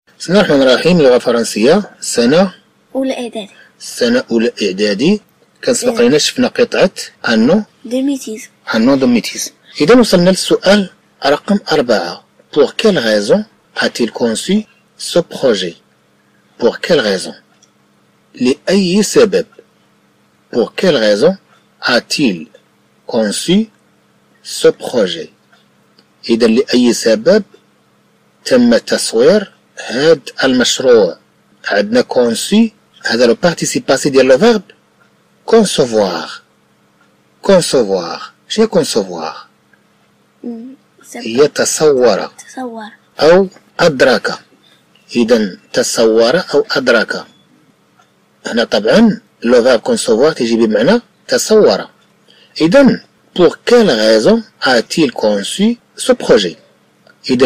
بسم الله الرحمن الرحيم. لغة فرنسية سنة أولى إعدادي. سنة أولى إعدادي. كان سبق لنا شفنا قطعة أنو دو ميتيز. إذا وصلنا للسؤال رقم 4. Pour quelle raison a-t-il conçu ce projet? Pour quelle raison? لأي سبب. Pour quelle raison a-t-il conçu ce projet? إذا لأي سبب تم تصوير هذا المشروع. عندنا conçu هذا لو بارتيسيباسي ديال لو فيرب concevoir. concevoir شنو concevoir؟ هي تصور أو أدرك. إذا تصور أو أدرك. هنا طبعا لو فيرب concevoir تيجي بمعنى تصور. إذا pour quelle raison a-t-il conçu ce projet؟ إذا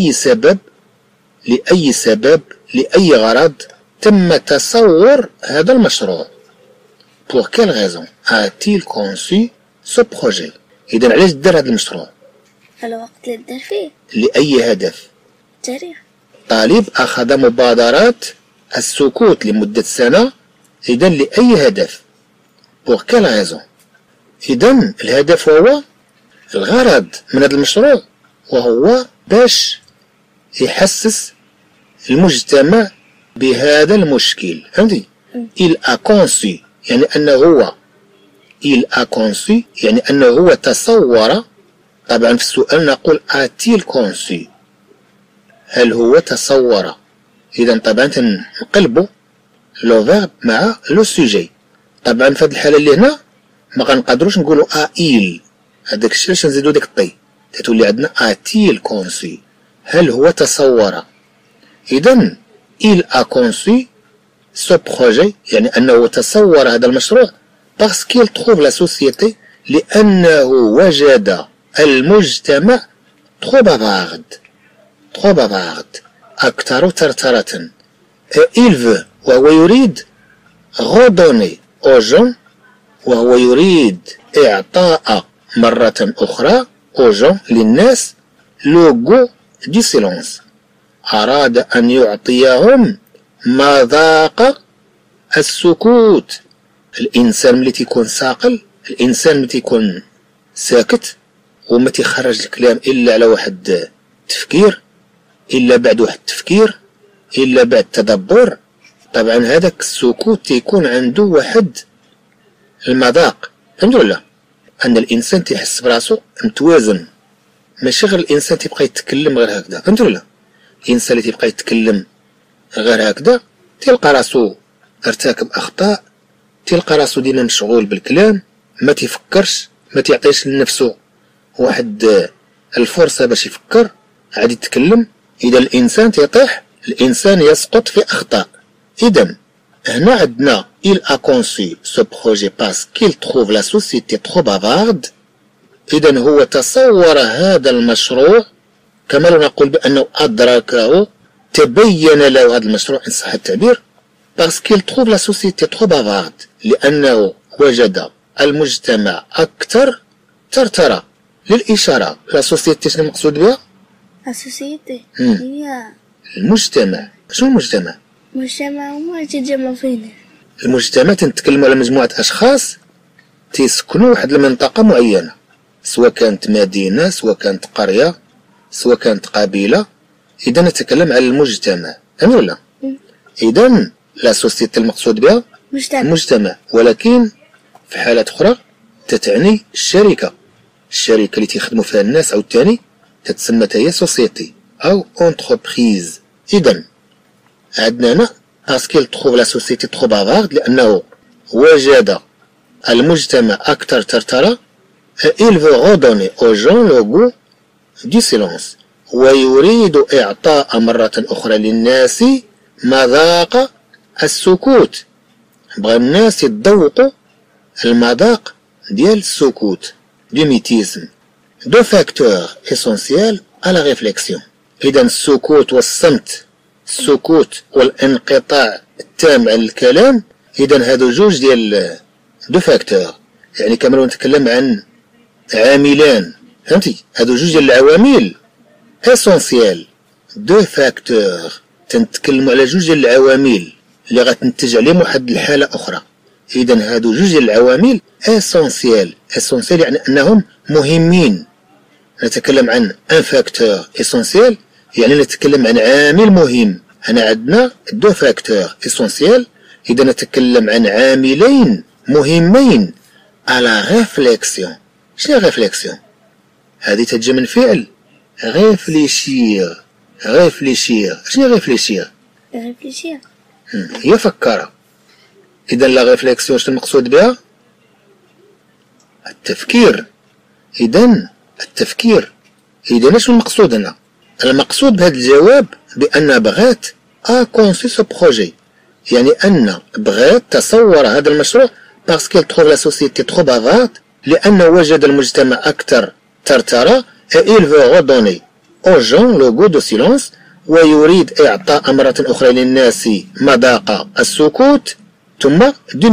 لأي سبب لأي غرض تم تصور هذا المشروع. Pour quelle raison a-t-il conçu ce projet؟ إذا علاش دار هذا المشروع؟ الوقت اللي دار فيه. لأي هدف؟ التاريخ. طالب أخذ مبادرات السكوت لمدة سنة. إذا لأي هدف؟ Pour quelle raison؟ إذا الهدف هو الغرض من هذا المشروع، وهو باش يحسس المجتمع بهذا المشكل. فهمتي؟ il a conçu يعني أنه هو il a conçu يعني أنه هو تصور. طبعا في السؤال نقول a-t-il conçu، هل هو تصور. إذا طبعا تنقلبوا لو فيرب مع لو سوجي. طبعا في هذه الحالة اللي هنا ما غنقدروش نقولوا il، هذاك الشيء باش نزيدو ديك الطي تتولي عندنا a-t-il conçu، هل هو تصور. إذا il a conçu ce projet يعني أنه تصور هذا المشروع parce qu'il trouve la société لأنه وجد المجتمع trop bavard أكثر ترترة. il veut وهو يريد redonner aux gens وهو يريد إعطاء مرة أخرى aux gens للناس le goût du silence. أراد أن يعطيهم مذاق السكوت. الإنسان ملي تيكون ساقل، الإنسان ملي تيكون ساكت وما تيخرج الكلام إلا على واحد التفكير، إلا بعد واحد التفكير، إلا بعد تدبر، طبعا هذاك السكوت تيكون عنده واحد المذاق. فهمتوا ولا؟ أن الإنسان تيحس براسو متوازن، ماشي غير الإنسان تيبقى يتكلم غير هكذا. فهمتوا ولا؟ الإنسان اللي تيبقى يتكلم غير هكذا تلقى راسو ارتكب أخطاء، تلقى راسو ديما مشغول بالكلام، ما تيفكرش، ما تيعطيش لنفسه واحد الفرصة باش يفكر، عاد يتكلم. إذا الإنسان تيطيح، الإنسان يسقط في أخطاء. إذا هنا عندنا il a conçu ce projet parce qu'il trouve la société trop bavarde. إذا هو تصور هذا المشروع، كما لو نقول بأنه أدركه، تبين له هذا المشروع إن صح التعبير parce qu'il trouve la société trop bavarde لأنه وجد المجتمع أكثر ترترة. للإشارة لا سوسيتي شنو المقصود بها؟ السوسيتي هي المجتمع. شنو المجتمع؟ المجتمع هما يتجمعوا فيه. المجتمع تنتكلموا على مجموعة أشخاص تيسكنوا واحد المنطقة معينة، سواء كانت مدينة، سواء كانت قرية، سواء كانت قبيلة. إذا نتكلم على المجتمع. فهمت ولا؟ إذا لا سوسيتي المقصود بها المجتمع، ولكن في حالات أخرى تتعني الشركة اللي تيخدموا فيها الناس، أو الثاني تتسمى هي سوسيتي أو أونتربريز. إذا عندنا هنا باسكيل تخوف لا سوسيتي ترو بافارد لأنه وجد المجتمع أكثر ترترة. il veut redonner aux gens le goût du silence ويريد إعطاء مرة أخرى للناس مذاق السكوت. بغى الناس يتذوقوا المذاق ديال السكوت. du mutisme. Deux facteurs essentiels à la réflexion. إذا السكوت والصمت، السكوت والانقطاع التام عن الكلام، إذا هادو جوج ديال دو فاكتور، يعني كما لو نتكلم عن عاملان. فهمتي؟ هادو جوج ديال العوامل essentiels. دو فاكتور تنتكلموا على جوج ديال العوامل اللي غتنتج عليهم واحد الحالة أخرى. إذا هادو جوج ديال العوامل اسونسيال يعني أنهم مهمين. نتكلم عن ان فاكتور اسونسيال يعني نتكلم عن عامل مهم. هنا عندنا دو فاكتور اسونسيال، إذا نتكلم عن عاملين مهمين على ريفليكسيون. شنو ريفليكسيون؟ هذه تجي من فعل ريفليشير. شنو ريفليشير؟ هي فكر. إذا لا ريفليكسيون شنو المقصود بها؟ التفكير. إذا شنو المقصود هنا؟ المقصود بهذا الجواب بأن بغات كونسي سو بروجي، يعني أن بغات تصور هذا المشروع parce qu'elle trouve la société trop bavarde، لأنه وجد المجتمع أكثر ترترة et il veut redonner aux gens le goût de silence ويريد إعطاء مرة أخرى للناس مذاق السكوت. ثم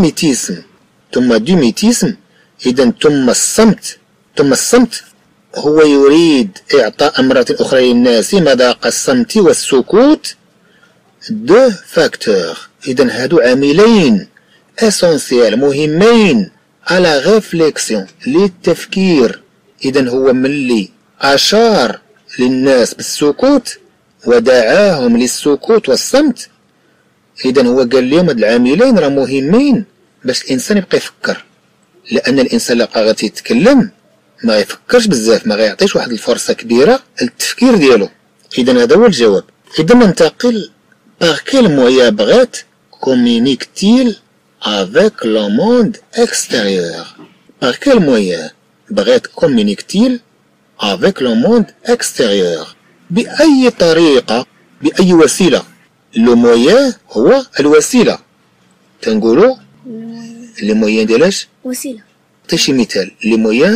دوميتيسم. إذا ثم الصمت هو يريد إعطاء مرة أخرى للناس مذاق الصمت والسكوت. دو فاكتور. إذا هادو عاملين اسونسيال مهمين على ريفليكسيون للتفكير. إذا هو ملي أشار للناس بالسكوت ودعاهم للسكوت والصمت، إذا هو قال لهم هاد العاملين راه مهمين باش الإنسان يبقى يفكر، لأن الإنسان اللي بقى غادي يتكلم ما يفكرش بزاف، ما غيعطيش واحد الفرصة كبيرة للتفكير ديالو. إذا هذا هو الجواب. إذا ننتقل par quel moyen بغات communique-t-il avec le monde extérieur. Par quel moyen بغات communique-t-il avec le monde extérieur. بأي طريقة، بأي وسيلة. لو مويان هو الوسيلة. تنقولو لي مويان ديالاش وسيلة. عطي مثال. لي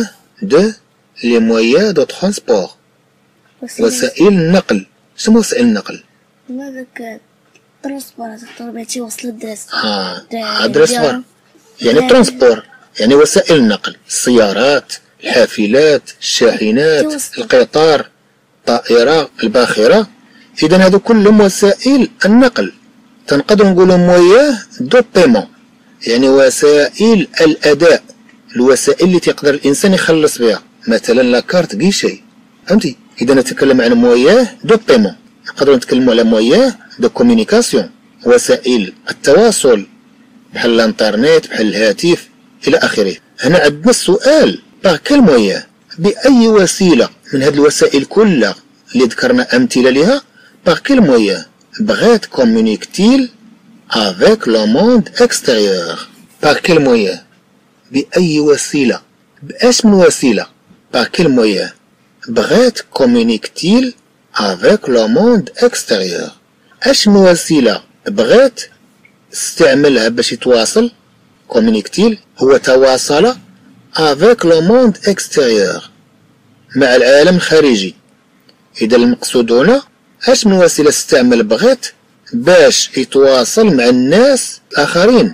مويان دو ترونسبور، وسائل النقل. شنو وسائل النقل؟ هذاك ترونسبور تي وصل الدرس. دراسبور يعني ترونسبور يعني وسائل النقل، السيارات، الحافلات، الشاحنات، القطار، الطائرة، الباخرة. إذا هذو كلهم وسائل النقل. تنقدر نقولوا مويان دو بيمون يعني وسائل الأداء، الوسائل اللي تقدر الإنسان يخلص بها، مثلا لاكارت كيشي. فهمتي؟ إذا نتكلم عن مويان دو بيمون. نقدروا نتكلموا على مويان دو كومونيكاسيون، وسائل التواصل بحال الانترنت، بحال الهاتف إلى آخره. هنا عندنا السؤال باغ كال مويان، بأي وسيلة من هذه الوسائل كلها اللي ذكرنا أمثلة لها، باغ كال مويان بغات كومونيكتيل افيك لو موند اكستيريور. باغ كال مويان بأي وسيلة، بأش من وسيلة. باغ كال مويان بغات كومونيكتيل افيك لو موند اكستيريور. اش من وسيلة بغات استعملها باش يتواصل. كومونيكتيل هو تواصل افيك لو موند اكستيريور مع العالم الخارجي. إذا المقصود هنا اش من وسيلة استعمل بغات باش يتواصل مع الناس الآخرين،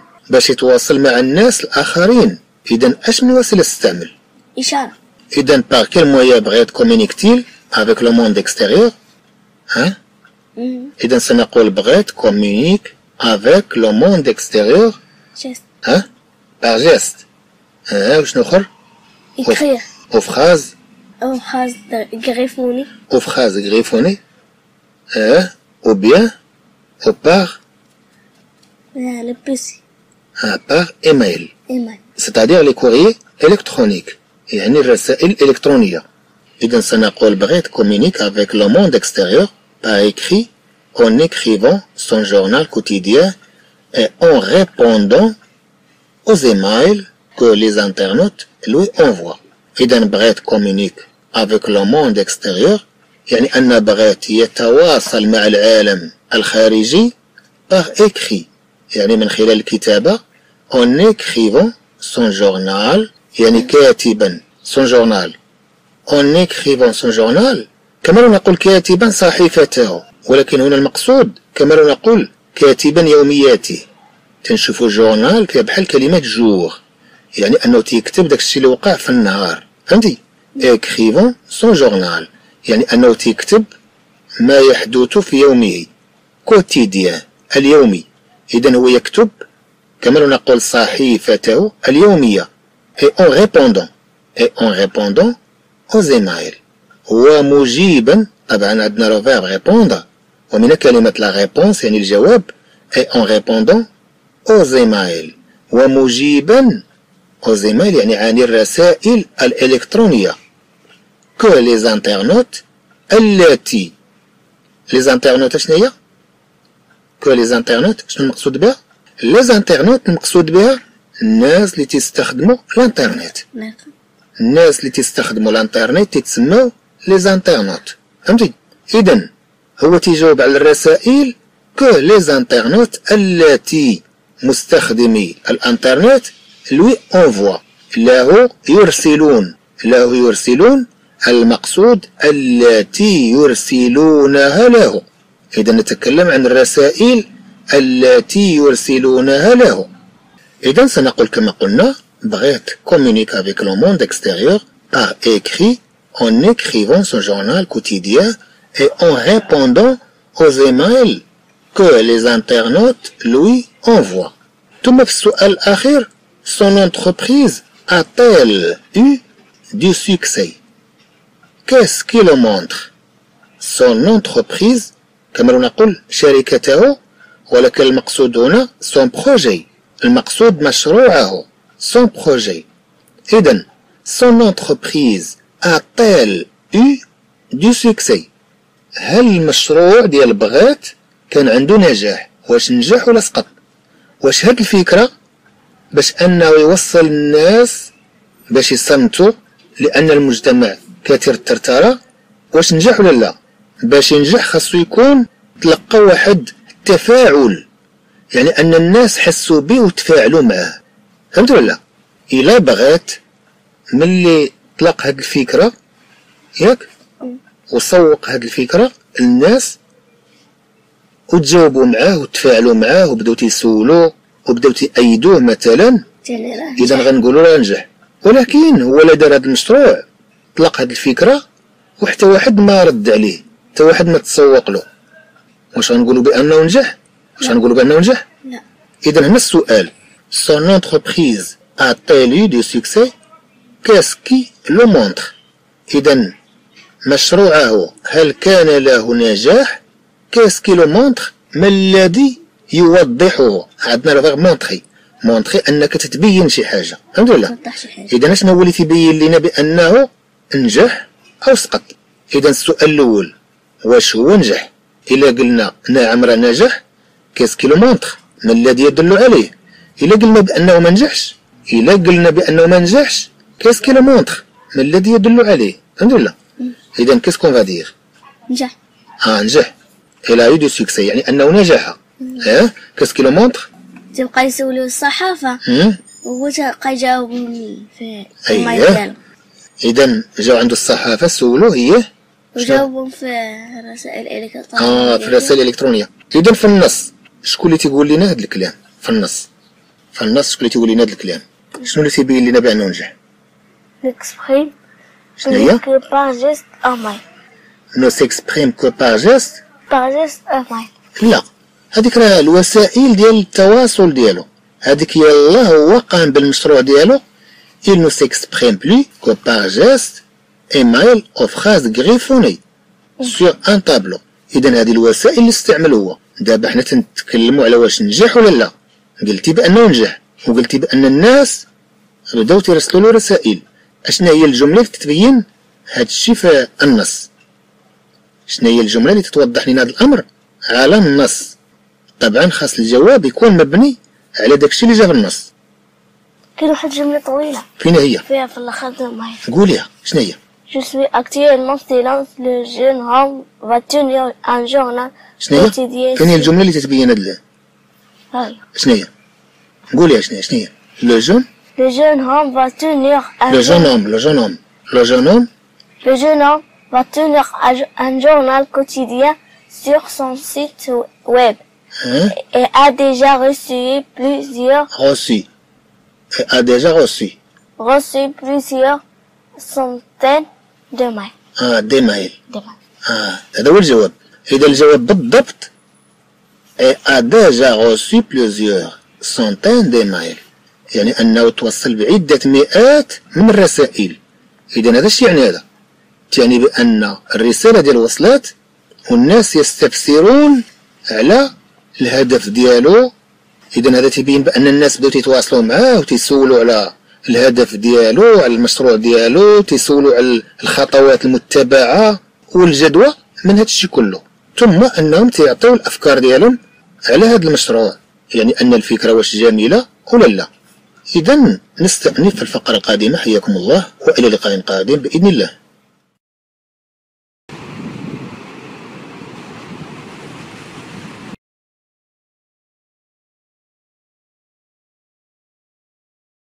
إذا اش من وسيلة استعمل؟ إشارة. إذا باغ كيل مويان بغات كومونيكتيل افيك لو موند اكستيريور. ها؟ إذا سنقول بغات كومونيك افيك لو موند اكستيريور. جيست. ها؟ باغ جيست. وشنو آخر؟ إكريغ. أو فراز. أو فراز غريفوني. أو فراز غريفوني. أو بيان أو باغ. لو بيسي. باغ إيميل. c'est-à-dire les courriers électroniques، يعني الرسائل الإلكترونية. إذا سنقول بغيت communique avec le monde extérieur par écrit en écrivant son journal quotidien et en répondant aux emails que les internautes lui envoient. إذا بغيت communique avec le monde extérieur يعني أن بغيت يتواصل مع العالم الخارجي par écrit يعني من خلال الكتابة en écrivant son journal يعني كاتبا son journal en écrivant son journal كما نقول كاتبا صحيفته، ولكن هنا المقصود كما نقول كاتبا يومياته. تنشوفوا جورنال فيها بحال كلمة جور يعني أنه تيكتب داكشي اللي وقع في النهار. فهمتي؟ écrivant son journal يعني أنه تيكتب ما يحدث في يومه. كوتيديان اليومي. إذن هو يكتب كما نقول صحيفته اليومية et en répondant aux emails. ومجيبا طبعا عندنا لو فيرب répondre ومن كلمة la réponse يعني الجواب et en répondant aux emails. ومجيبا aux emails يعني عن الرسائل الإلكترونية que les internautes التي les internautes شنو هي؟ que les internautes شنو المقصود بها؟ les internautes المقصود بها الناس اللي تستخدموا الانترنت. الناس اللي تستخدموا الانترنت تتسموا les internautes. فهمتي؟ إذن هو تيجاوب على الرسائل que les internautes التي مستخدمي الانترنت lui envoie له يرسلون المقصود التي يرسلونها له. إذا نتكلم عن الرسائل التي يرسلونها له. إذا سنقول كما قلنا بغيت communiquer avec le monde extérieur par écrit en écrivant son journal quotidien et en répondant aux emails que les internautes lui envoient. ثم في السؤال الأخير son entreprise a-t-elle eu du succès? Qu'est-ce qui le montre? Son entreprise كما نقول شركته ولكن المقصود هنا son projet. المقصود مشروعه son projet. إذن son entreprise a-t-elle eu du succès? هل المشروع ديال بغات كان عنده نجاح؟ واش نجح ولا سقط؟ واش هاد الفكرة باش أنه يوصل الناس باش يصمتوا لأن المجتمع كثير الترترة واش نجح ولا لا؟ باش ينجح خاصو يكون تلقى واحد التفاعل يعني أن الناس حسوا به وتفاعلوا معاه. فهمت ولا لا؟ إلا بغات ملي طلق هاد الفكرة ياك وسوق هاد الفكرة للناس وتجاوبوا معاه وتفاعلوا معاه وبداو تيسولوا وبداو تأيدوه مثلا إذا غنقولوا راه نجح. ولكن هو لا دار هاد المشروع طلق هاد الفكرة وحتى واحد ما رد عليه حتى واحد ما تسوق له واش غنقولوا بأنه نجح؟ واش غنقولوا بأنه نجح؟ لا. إذا هنا السؤال son entreprise a-t-elle eu du succès? Qu'est-ce qui le montre? إذا مشروعه هل كان له نجاح؟ Qu'est-ce qui le montre؟ ما الذي يوضحه؟ عندنا لو فيرب مونطخي أنك تتبين شي حاجة. فهمت ولا؟ إذا شنو هو اللي تيبين لنا بأنه نجح أو سقط؟ إذا السؤال الأول واش هو نجح؟ إلا قلنا نعم راه نجح كيس كي لو مونطخ ما الذي يدل عليه؟ إلا قلنا بأنه ما نجحش كيس كي لو مونطخ ما الذي يدل عليه؟ فهمت ولا؟ إذا كيس كون فا دير؟ نجح. نجح. إلا يو دو سوكسي يعني أنه نجح. كيس كي لو مونطخ؟ تبقى يسولوا الصحافة وهو تبقى يجاوب في المايل ديالو. إذا جاو عنده الصحافة سولوه هي وجاوبهم في الرسائل الإلكترونية. في الرسائل الإلكترونية. إذا في النص شكون اللي تيقول لنا هذا الكلام؟ في النص شكون اللي تيقول لنا هذا الكلام؟ شنو اللي تيبين لنا بأنه نجح؟ نكسبريم شنو هي؟ que par geste à main. Ne s'exprime que par geste. Par geste à main. لا هذيك راه الوسائل ديال التواصل ديالو هذيك يلاه هو قام بالمشروع ديالو. Il ne s'exprime plus que par geste et mail aux phrases griffonnées sur un tableau. إذا هذه الوسائل اللي استعمل هو. دابا حنا تنتكلموا على واش نجح ولا لا. قلتي بأنه نجح وقلتي بأن الناس بداو تيرسلوا له رسائل. أشنا هي الجملة اللي تتبين هذا الشيء في النص؟ شنو هي الجملة اللي تتوضح لنا هذا الأمر على النص؟ طبعا خاص الجواب يكون مبني على داكشي اللي جا في النص. كاين واحد الجملة طويلة. فين هي؟ فيها في الآخر معايا. قوليها شنو هي؟ Je suis actuellement silence le jeune homme va tenir un journal quotidien. فين هي الجملة اللي تتبين هاد هاي. شنو هي؟ قوليها شنو هي؟ Le jeune homme va tenir un Le jeune homme va tenir un journal quotidien sur son site web et a déjà reçu plusieurs centaines de mails. دي مايل. هذا هو الجواب. إذا الجواب بالضبط et a déjà reçu plusieurs centaines d'emails. يعني أنه توصل بعدة مئات من الرسائل. إذا هذا الشيء يعني هذا تعني بأن الرسالة ديال وصلات والناس يستفسرون على الهدف ديالو. إذا هذا تبين بأن الناس بداو تيتواصلوا معاه وتيسولوا على الهدف ديالو، على المشروع ديالو، تيسولوا على الخطوات المتبعة والجدوى من هذا الشيء كله، ثم أنهم تيعطيو الأفكار ديالهم على هذا المشروع، يعني أن الفكرة واش جميلة ولا لا. إذا نستأنف في الفقرة القادمة. حياكم الله وإلى لقاء قادم بإذن الله.